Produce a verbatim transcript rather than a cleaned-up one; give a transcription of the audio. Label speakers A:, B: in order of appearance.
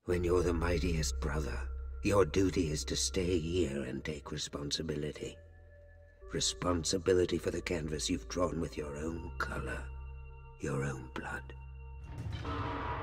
A: When you're the mightiest brother, your duty is to stay here and take responsibility. Responsibility for the canvas you've drawn with your own color, your own blood.